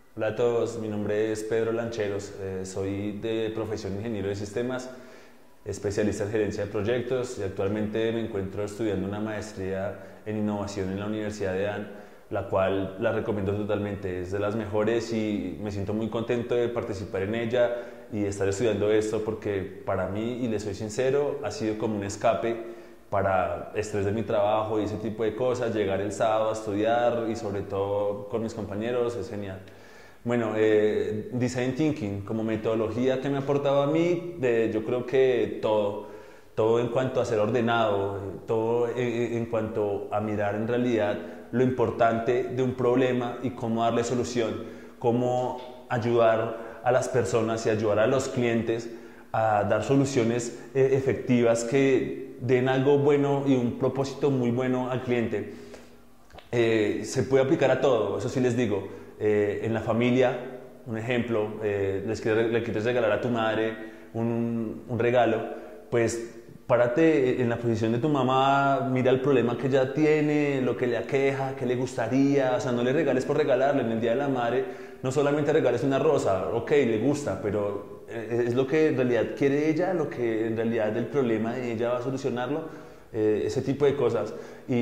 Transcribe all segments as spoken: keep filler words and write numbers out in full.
Hola a todos, mi nombre es Pedro Lancheros, eh, soy de profesión ingeniero de sistemas, especialista en gerencia de proyectos y actualmente me encuentro estudiando una maestría en innovación en la Universidad de A N, la cual la recomiendo totalmente, es de las mejores y me siento muy contento de participar en ella y estar estudiando esto porque para mí, y le soy sincero, ha sido como un escape para estrés de mi trabajo y ese tipo de cosas, llegar el sábado a estudiar y sobre todo con mis compañeros es genial. Bueno, eh, Design Thinking como metodología que me ha aportado a mí, de, yo creo que todo, todo en cuanto a ser ordenado, todo en, en cuanto a mirar en realidad lo importante de un problema y cómo darle solución, cómo ayudar a las personas y ayudar a los clientes a dar soluciones eh, efectivas que den algo bueno y un propósito muy bueno al cliente. Eh, se puede aplicar a todo, eso sí les digo. Eh, en la familia, un ejemplo, eh, les quieres, le quieres regalar a tu madre un, un regalo, pues párate en la posición de tu mamá, mira el problema que ella tiene, lo que le aqueja, qué le gustaría, o sea, no le regales por regalarle. En el Día de la Madre no solamente regales una rosa, ok, le gusta, pero es lo que en realidad quiere ella, lo que en realidad el problema de ella va a solucionarlo, eh, ese tipo de cosas.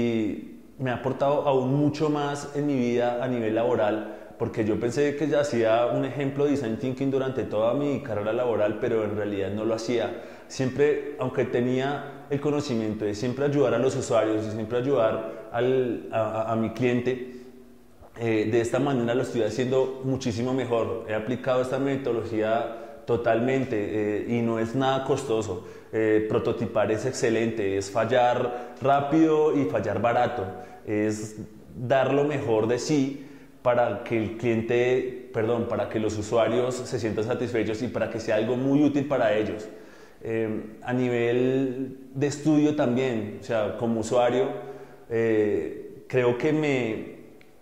Y me ha aportado aún mucho más en mi vida a nivel laboral, porque yo pensé que ya hacía un ejemplo de design thinking durante toda mi carrera laboral, pero en realidad no lo hacía. Siempre, aunque tenía el conocimiento de siempre ayudar a los usuarios y siempre ayudar al, a, a, mi cliente, eh, de esta manera lo estoy haciendo muchísimo mejor. He aplicado esta metodología totalmente eh, y no es nada costoso. Eh, prototipar es excelente, es fallar rápido y fallar barato, es dar lo mejor de sí para que el cliente, perdón, para que los usuarios se sientan satisfechos y para que sea algo muy útil para ellos. Eh, a nivel de estudio también, o sea, como usuario, eh, creo que me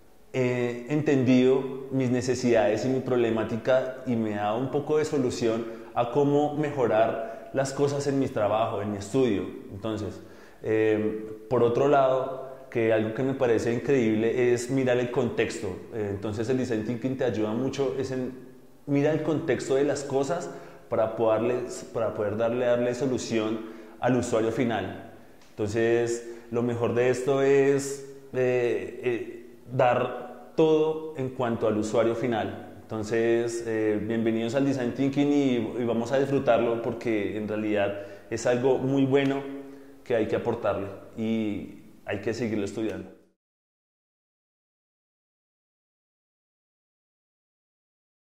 he entendido mis necesidades y mi problemática y me ha dado un poco de solución a cómo mejorar las cosas en mi trabajo, en mi estudio. Entonces, eh, por otro lado, que algo que me parece increíble es mirar el contexto. Eh, entonces el Design Thinking te ayuda mucho es en mirar el contexto de las cosas para, poderles, para poder darle, darle solución al usuario final. Entonces, lo mejor de esto es eh, eh, dar todo en cuanto al usuario final. Entonces, eh, bienvenidos al Design Thinking y, y vamos a disfrutarlo porque en realidad es algo muy bueno que hay que aportarle y hay que seguirlo estudiando.